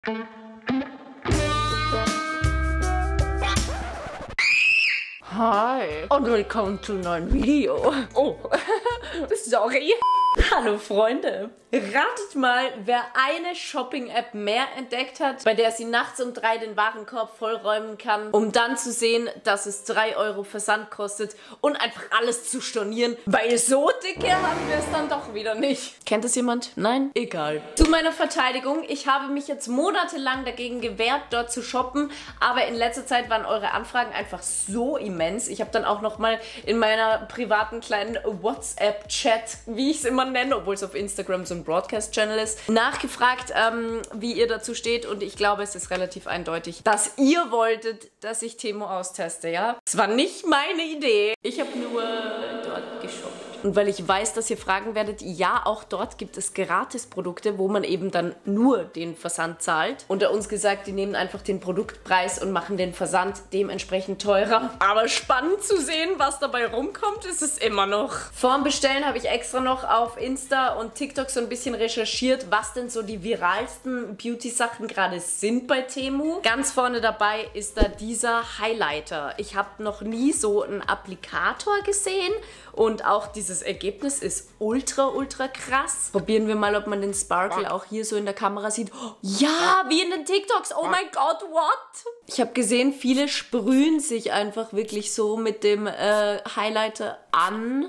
Hi und willkommen zu einem neuen Video. Oh, sorry. Hallo Freunde. Ratet mal, wer eine Shopping-App mehr entdeckt hat, bei der sie nachts um 3 den Warenkorb vollräumen kann, um dann zu sehen, dass es 3 Euro Versand kostet und einfach alles zu stornieren, weil so dicke haben wir es dann doch wieder nicht. Kennt das jemand? Nein? Egal. Zu meiner Verteidigung, ich habe mich jetzt monatelang dagegen gewehrt, dort zu shoppen, aber in letzter Zeit waren eure Anfragen einfach so immens. Ich habe dann auch nochmal in meiner privaten kleinen WhatsApp-Chat, wie ich es immer nenne, obwohl es auf Instagram so ein Broadcast-Channel ist, nachgefragt, wie ihr dazu steht, und ich glaube, es ist relativ eindeutig, dass ihr wolltet, dass ich Temu austeste, ja? Es war nicht meine Idee. Ich habe nur dort geshoppt. Und weil ich weiß, dass ihr fragen werdet, ja, auch dort gibt es Gratisprodukte, wo man eben dann nur den Versand zahlt. Unter uns gesagt, die nehmen einfach den Produktpreis und machen den Versand dementsprechend teurer. Aber spannend zu sehen, was dabei rumkommt, ist es immer noch. Vorm Bestellen habe ich extra noch auf Insta und TikTok so ein bisschen recherchiert, was denn so die viralsten Beauty-Sachen gerade sind bei Temu. Ganz vorne dabei ist da dieser Highlighter. Ich habe noch nie so einen Applikator gesehen und auch dieses Ergebnis ist ultra krass. Probieren wir mal, ob man den Sparkle auch hier so in der Kamera sieht. Oh, ja, wie in den TikToks. Oh mein Gott, what? Ich habe gesehen, viele sprühen sich einfach wirklich so mit dem Highlighter an.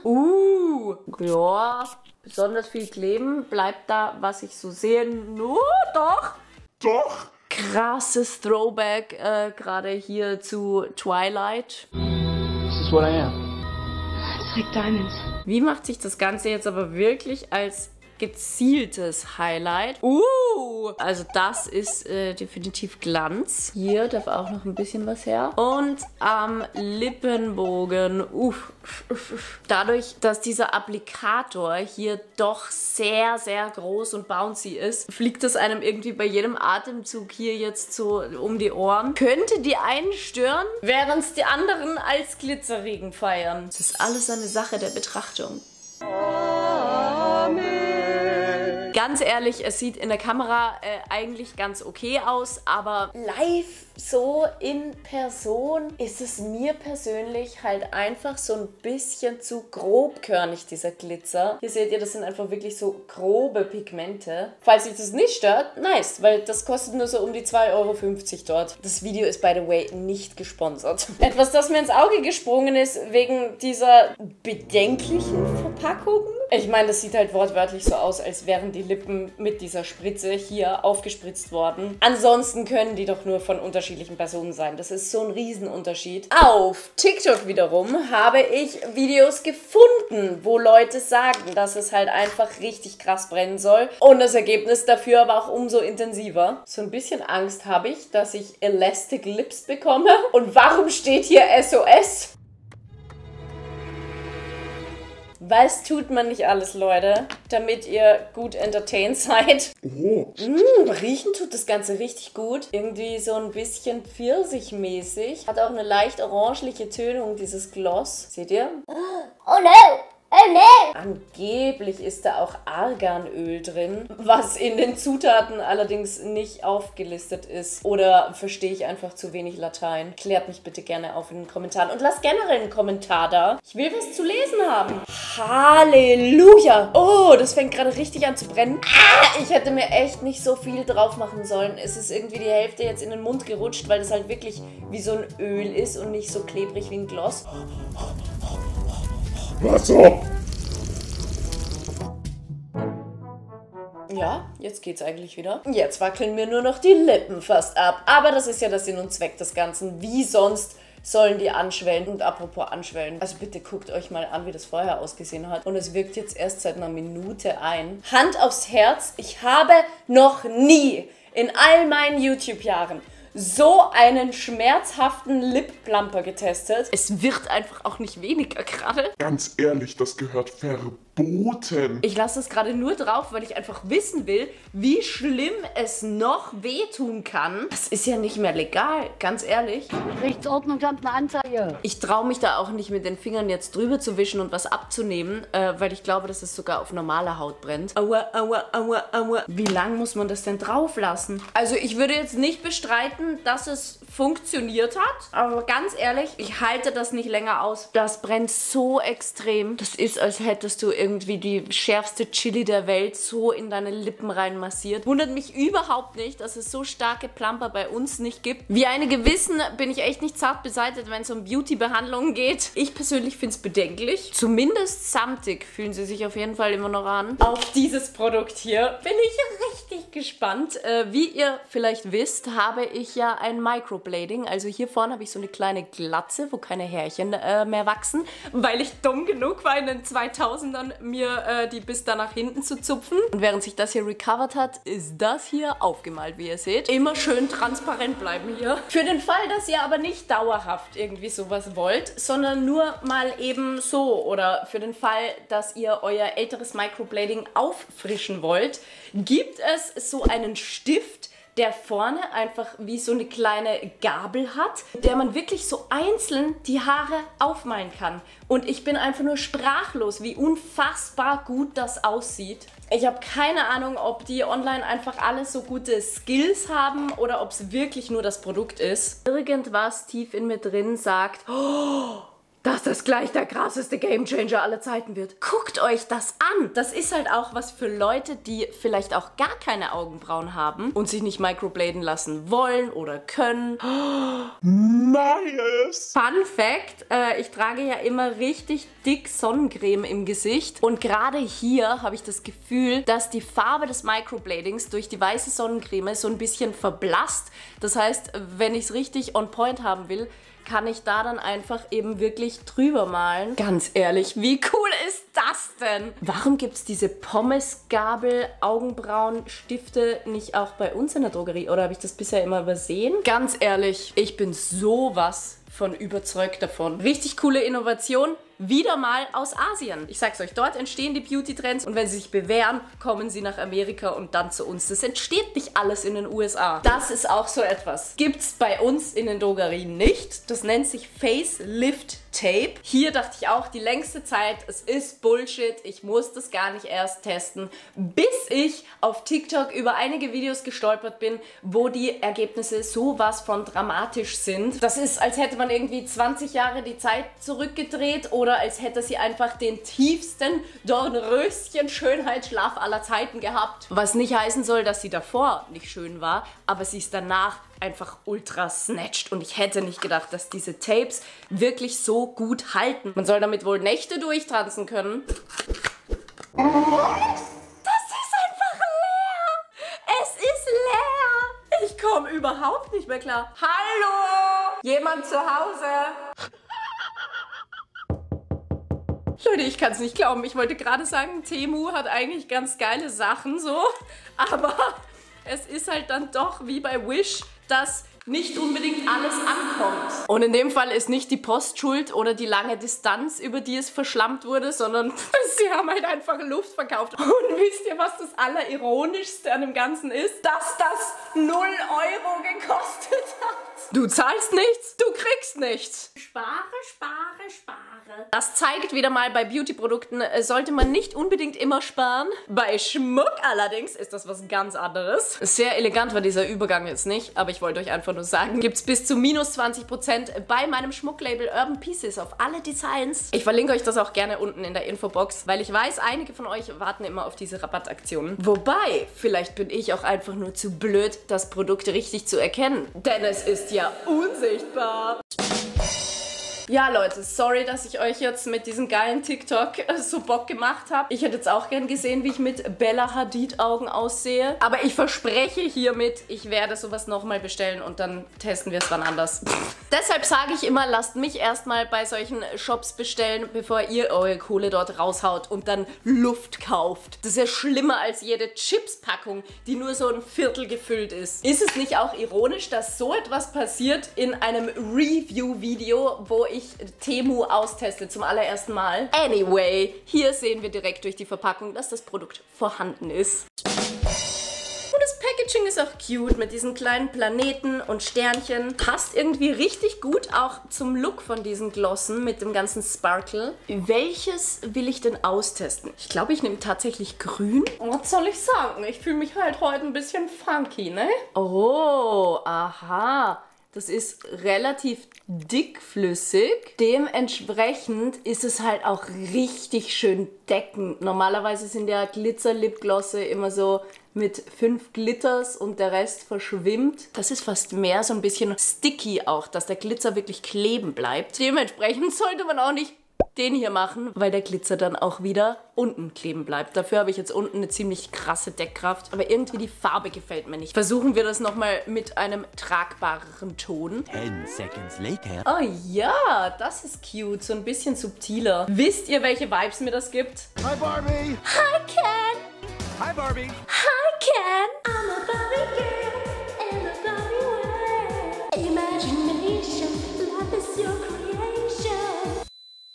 Ja, besonders viel kleben. Bleibt da, was ich so sehe. Doch. Krasses Throwback gerade hier zu Twilight. This is what I am. Like diamonds. Wie macht sich das Ganze jetzt aber wirklich als gezieltes Highlight? Also das ist definitiv Glanz. Hier darf auch noch ein bisschen was her. Und am Lippenbogen. Dadurch, dass dieser Applikator hier doch sehr groß und bouncy ist, fliegt es einem irgendwie bei jedem Atemzug hier jetzt so um die Ohren. Könnte die einen stören, während es die anderen als Glitzerregen feiern. Das ist alles eine Sache der Betrachtung. Ganz ehrlich, es sieht in der Kamera eigentlich ganz okay aus, aber live so in Person ist es mir persönlich halt einfach so ein bisschen zu grobkörnig, dieser Glitzer. Hier seht ihr, das sind einfach wirklich so grobe Pigmente. Falls euch das nicht stört, nice, weil das kostet nur so um die 2,50 Euro dort. Das Video ist, by the way, nicht gesponsert. Etwas, das mir ins Auge gesprungen ist, wegen dieser bedenklichen Verpackung. Ich meine, das sieht halt wortwörtlich so aus, als wären die Lippen mit dieser Spritze hier aufgespritzt worden. Ansonsten können die doch nur von unterschiedlichen Personen sein. Das ist so ein Riesenunterschied. Auf TikTok wiederum habe ich Videos gefunden, wo Leute sagen, dass es halt einfach richtig krass brennen soll. Und das Ergebnis dafür aber auch umso intensiver. So ein bisschen Angst habe ich, dass ich Elastic Lips bekomme. Und warum steht hier SOS? Was tut man nicht alles, Leute, damit ihr gut entertained seid? Riechen tut das Ganze richtig gut. Irgendwie so ein bisschen pfirsichmäßig. Hat auch eine leicht orangeliche Tönung, dieses Gloss. Seht ihr? Oh no! Oh no! Angeblich ist da auch Arganöl drin, was in den Zutaten allerdings nicht aufgelistet ist. Oder verstehe ich einfach zu wenig Latein? Klärt mich bitte gerne auf in den Kommentaren und lasst generell einen Kommentar da. Ich will was zu lesen haben. Halleluja! Oh, das fängt gerade richtig an zu brennen. Ich hätte mir echt nicht so viel drauf machen sollen. Es ist irgendwie die Hälfte jetzt in den Mund gerutscht, weil das halt wirklich wie so ein Öl ist und nicht so klebrig wie ein Gloss. Wasser! Ja, jetzt geht's eigentlich wieder. Jetzt wackeln mir nur noch die Lippen fast ab. Aber das ist ja der Sinn und Zweck des Ganzen. Wie sonst sollen die anschwellen? Und apropos anschwellen, also bitte guckt euch mal an, wie das vorher ausgesehen hat. Und es wirkt jetzt erst seit einer Minute ein. Hand aufs Herz, ich habe noch nie in all meinen YouTube-Jahren so einen schmerzhaften Lip-Plumper getestet. Es wird einfach auch nicht weniger gerade. Ganz ehrlich, das gehört verboten. verboten. Ich lasse das gerade nur drauf, weil ich einfach wissen will, wie schlimm es noch wehtun kann. Das ist ja nicht mehr legal, ganz ehrlich. Rechtsordnung kommt eine Anzeige. Ich traue mich da auch nicht mit den Fingern jetzt drüber zu wischen und was abzunehmen, weil ich glaube, dass es sogar auf normaler Haut brennt. Aua, aua, aua, aua. Wie lang muss man das denn drauf lassen? Also ich würde jetzt nicht bestreiten, dass es funktioniert hat, aber ganz ehrlich, ich halte das nicht länger aus. Das brennt so extrem. Das ist, als hättest du irgendwie die schärfste Chili der Welt so in deine Lippen rein massiert. Wundert mich überhaupt nicht, dass es so starke Plumper bei uns nicht gibt. Wie einige wissen, bin ich echt nicht zart beseitigt, wenn es um Beauty-Behandlungen geht. Ich persönlich finde es bedenklich. Zumindest samtig fühlen sie sich auf jeden Fall immer noch an. Auf dieses Produkt hier bin ich richtig gespannt. Wie ihr vielleicht wisst, habe ich ja ein Microblading. Also hier vorne habe ich so eine kleine Glatze, wo keine Härchen mehr wachsen, weil ich dumm genug war in den 2000ern, mir die bis da nach hinten zu zupfen. Und während sich das hier recovered hat, ist das hier aufgemalt, wie ihr seht. Immer schön transparent bleiben hier. Für den Fall, dass ihr aber nicht dauerhaft irgendwie sowas wollt, sondern nur mal eben so, oder für den Fall, dass ihr euer älteres Microblading auffrischen wollt, gibt es so einen Stift, der vorne einfach wie so eine kleine Gabel hat, mit der man wirklich so einzeln die Haare aufmalen kann. Und ich bin einfach nur sprachlos, wie unfassbar gut das aussieht. Ich habe keine Ahnung, ob die online einfach alle so gute Skills haben oder ob es wirklich nur das Produkt ist. Irgendwas tief in mir drin sagt, oh, dass das gleich der krasseste Gamechanger aller Zeiten wird. Guckt euch das an. Das ist halt auch was für Leute, die vielleicht auch gar keine Augenbrauen haben und sich nicht microbladen lassen wollen oder können. Nice! Fun Fact, ich trage ja immer richtig dick Sonnencreme im Gesicht und gerade hier habe ich das Gefühl, dass die Farbe des Microbladings durch die weiße Sonnencreme so ein bisschen verblasst. Das heißt, wenn ich es richtig on point haben will, kann ich da dann einfach eben wirklich drüber malen. Ganz ehrlich, wie cool ist das denn? Warum gibt es diese Pommesgabel Augenbrauenstifte nicht auch bei uns in der Drogerie? Oder habe ich das bisher immer übersehen? Ganz ehrlich, ich bin sowas von überzeugt davon. Richtig coole Innovation. Wieder mal aus Asien. Ich sag's euch, dort entstehen die Beauty-Trends und wenn sie sich bewähren, kommen sie nach Amerika und dann zu uns. Das entsteht nicht alles in den USA. Das ist auch so etwas. Gibt's bei uns in den Drogerien nicht. Das nennt sich Facelift Tape. Hier dachte ich auch die längste Zeit, es ist Bullshit, ich muss das gar nicht erst testen, bis ich auf TikTok über einige Videos gestolpert bin, wo die Ergebnisse sowas von dramatisch sind. Das ist, als hätte man irgendwie 20 Jahre die Zeit zurückgedreht oder als hätte sie einfach den tiefsten Dornröschen-Schönheitsschlaf aller Zeiten gehabt. Was nicht heißen soll, dass sie davor nicht schön war, aber sie ist danach einfach ultra snatched und ich hätte nicht gedacht, dass diese Tapes wirklich so gut halten. Man soll damit wohl Nächte durchtanzen können. Das ist einfach leer! Es ist leer! Ich komme überhaupt nicht mehr klar. Hallo! Jemand zu Hause? Leute, ich kann es nicht glauben. Ich wollte gerade sagen, Temu hat eigentlich ganz geile Sachen so, aber es ist halt dann doch wie bei Wish, dass nicht unbedingt alles ankommt. Und in dem Fall ist nicht die Post schuld oder die lange Distanz, über die es verschlammt wurde, sondern sie haben halt einfach Luft verkauft. Und wisst ihr, was das Allerironischste an dem Ganzen ist? Dass das 0 Euro gekostet hat. Du zahlst nichts, du kriegst nichts. Spare, spare, spare. Das zeigt wieder mal, bei Beauty-Produkten sollte man nicht unbedingt immer sparen. Bei Schmuck allerdings ist das was ganz anderes. Sehr elegant war dieser Übergang jetzt nicht, aber ich wollte euch einfach nur sagen, gibt es bis zu minus 20% bei meinem Schmucklabel Urban Pieces auf alle Designs. Ich verlinke euch das auch gerne unten in der Infobox, weil ich weiß, einige von euch warten immer auf diese Rabattaktionen. Wobei, vielleicht bin ich auch einfach nur zu blöd, das Produkt richtig zu erkennen. Denn es ist ja unsichtbar. Ja, Leute, sorry, dass ich euch jetzt mit diesem geilen TikTok so Bock gemacht habe. Ich hätte jetzt auch gern gesehen, wie ich mit Bella Hadid Augen aussehe. Aber ich verspreche hiermit, ich werde sowas nochmal bestellen und dann testen wir es wann anders. Deshalb sage ich immer, lasst mich erstmal bei solchen Shops bestellen, bevor ihr eure Kohle dort raushaut und dann Luft kauft. Das ist ja schlimmer als jede Chips-Packung, die nur so ein Viertel gefüllt ist. Ist es nicht auch ironisch, dass so etwas passiert in einem Review-Video, wo ich Temu austeste zum allerersten Mal. Anyway, hier sehen wir direkt durch die Verpackung, dass das Produkt vorhanden ist. Und das Packaging ist auch cute mit diesen kleinen Planeten und Sternchen. Passt irgendwie richtig gut auch zum Look von diesen Glossen mit dem ganzen Sparkle. Welches will ich denn austesten? Ich glaube, ich nehme tatsächlich grün. Was soll ich sagen? Ich fühle mich halt heute ein bisschen funky, ne? Oh, aha. Das ist relativ dickflüssig. Dementsprechend ist es halt auch richtig schön deckend. Normalerweise sind ja Glitzer-Lipglosse immer so mit 5 Glitters und der Rest verschwimmt. Das ist fast mehr so ein bisschen sticky auch, dass der Glitzer wirklich kleben bleibt. Dementsprechend sollte man auch nicht den hier machen, weil der Glitzer dann auch wieder unten kleben bleibt. Dafür habe ich jetzt unten eine ziemlich krasse Deckkraft. Aber irgendwie die Farbe gefällt mir nicht. Versuchen wir das nochmal mit einem tragbareren Ton. 10 seconds later. Oh ja, das ist cute. So ein bisschen subtiler. Wisst ihr, welche Vibes mir das gibt? Hi Barbie. Hi Ken. Hi Barbie. Hi Ken. I'm a Barbie girl in a Barbie world. Imagination, love is your creation.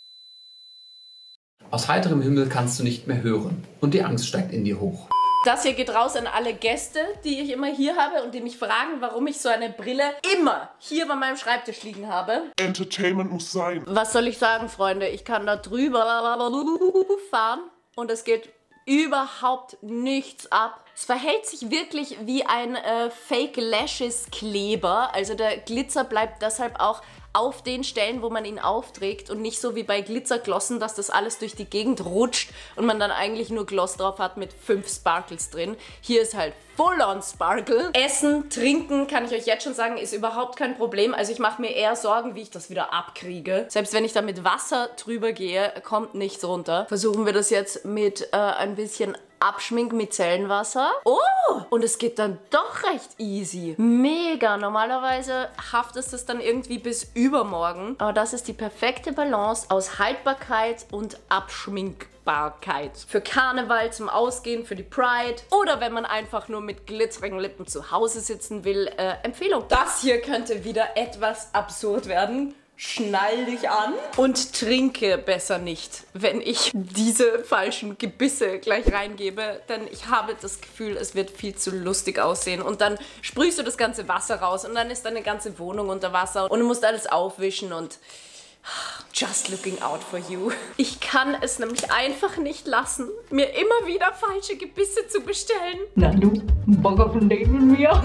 Aus heiterem Himmel kannst du nicht mehr hören und die Angst steigt in dir hoch. Das hier geht raus an alle Gäste, die ich immer hier habe und die mich fragen, warum ich so eine Brille immer hier bei meinem Schreibtisch liegen habe. Entertainment muss sein. Was soll ich sagen, Freunde? Ich kann da drüber fahren und es geht überhaupt nichts ab. Es verhält sich wirklich wie ein Fake Lashes Kleber. Also der Glitzer bleibt deshalb auch auf den Stellen, wo man ihn aufträgt und nicht so wie bei Glitzerglossen, dass das alles durch die Gegend rutscht und man dann eigentlich nur Gloss drauf hat mit 5 Sparkles drin. Hier ist halt Full-on Sparkle. Essen, trinken, kann ich euch jetzt schon sagen, ist überhaupt kein Problem. Also ich mache mir eher Sorgen, wie ich das wieder abkriege. Selbst wenn ich da mit Wasser drüber gehe, kommt nichts runter. Versuchen wir das jetzt mit ein bisschen Abschmink mit Zellenwasser. Oh! Und es geht dann doch recht easy. Mega. Normalerweise haftet es dann irgendwie bis übermorgen. Aber das ist die perfekte Balance aus Haltbarkeit und Abschminkbarkeit. Für Karneval, zum Ausgehen, für die Pride. Oder wenn man einfach nur mit glitzerigen Lippen zu Hause sitzen will. Empfehlung. Das hier könnte wieder etwas absurd werden. Schnall dich an und trinke besser nicht, wenn ich diese falschen Gebisse gleich reingebe, denn ich habe das Gefühl, es wird viel zu lustig aussehen und dann sprühst du das ganze Wasser raus und dann ist deine ganze Wohnung unter Wasser und du musst alles aufwischen und just looking out for you. Ich kann es nämlich einfach nicht lassen, mir immer wieder falsche Gebisse zu bestellen. Na du, Bock auf ein Date mit mir?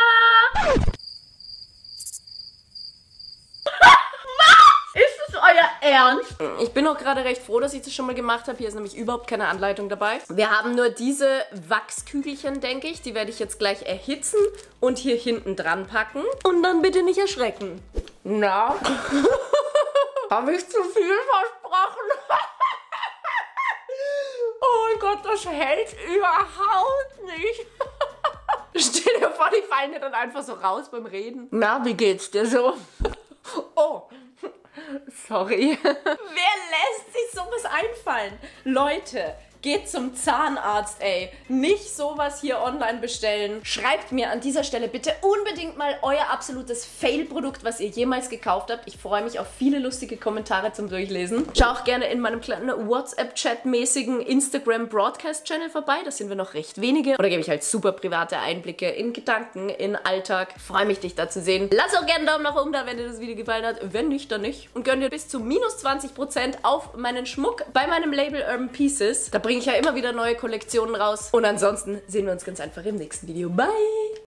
Euer Ernst? Ich bin auch gerade recht froh, dass ich das schon mal gemacht habe. Hier ist nämlich überhaupt keine Anleitung dabei. Wir haben nur diese Wachskügelchen, denke ich. Die werde ich jetzt gleich erhitzen und hier hinten dran packen. Und dann bitte nicht erschrecken. Na? Habe ich zu viel versprochen? Oh mein Gott, das hält überhaupt nicht. Stell dir vor, die fallen dir dann einfach so raus beim Reden. Na, wie geht's dir so? Oh. Sorry. Wer lässt sich sowas einfallen? Leute, geht zum Zahnarzt, ey. Nicht sowas hier online bestellen. Schreibt mir an dieser Stelle bitte unbedingt mal euer absolutes Fail-Produkt, was ihr jemals gekauft habt. Ich freue mich auf viele lustige Kommentare zum Durchlesen. Schau auch gerne in meinem kleinen WhatsApp-Chat-mäßigen Instagram-Broadcast-Channel vorbei. Da sind wir noch recht wenige. Oder gebe ich halt super private Einblicke in Gedanken, in Alltag. Freue mich, dich da zu sehen. Lass auch gerne einen Daumen nach oben da, wenn dir das Video gefallen hat. Wenn nicht, dann nicht. Und gönn dir bis zu minus 20% auf meinen Schmuck bei meinem Label Urban Pieces. Da bringe ich ja immer wieder neue Kollektionen raus. Und ansonsten sehen wir uns ganz einfach im nächsten Video. Bye!